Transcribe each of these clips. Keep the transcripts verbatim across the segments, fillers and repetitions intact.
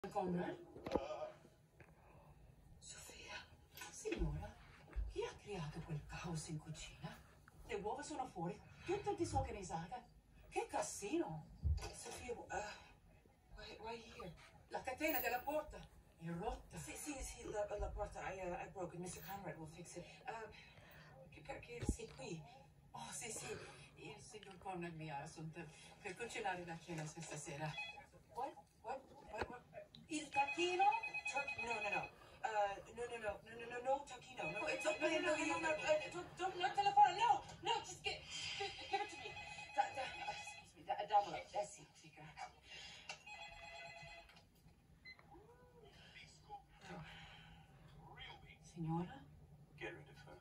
Conrad? Sofia, signora, chi ha creato quel caos in cucina? Le uova sono fuori, tutta disorganizzata. Che casino! Sofia, uh, why, why here? La catena della porta è rotta. Sì, sì, sì, la, la porta, I, uh, I broke it. mister Conrad will fix it. Um, che, perché sei qui? Oh, sì, sì, il signor Conrad mi ha assunto per cucinare la cena questa sera. What? What? What? What? Il tacchino? Turkey? No, no, no. Uh, no, no, no, no, no, no, no, tacchino. No, Oh, it's no, no, no, no, no, no, no, uh, don't, don't, no, telephone, no, no, just get, give, give it to me. Da, da, uh, excuse me, da, damelo. Eh, sì, sì, grazie. Signora? Get rid of her.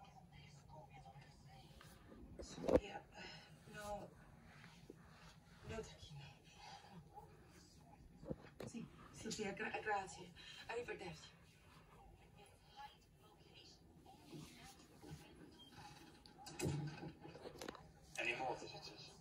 Sofia, uh, no, no, tacchino. Sì, Sofia, gra grazie. Arrivederci. Any more visitors?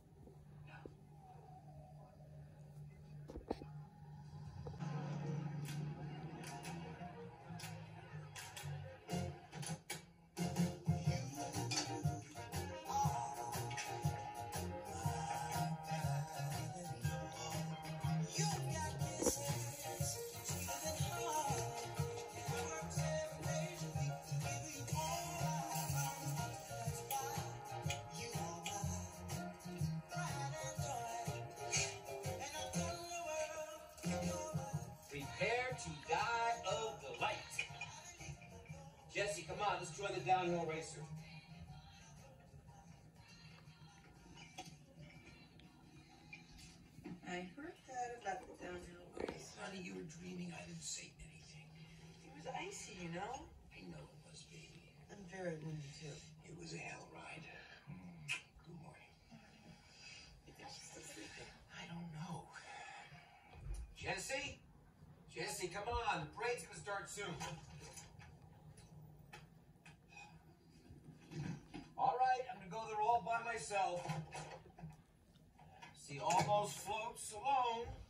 Prepare to die of delight. Jesse, come on, let's join the downhill racer. I heard that about the downhill race. Honey, you were dreaming. I didn't say anything. It was icy, you know? I know it was, baby. I'm very windy, too. It was a hell ride. Good morning. You think she's still sleeping? I don't know. Jesse? Jesse, come on, the parade's gonna start soon. All right, I'm gonna go there all by myself. See, almost floats alone.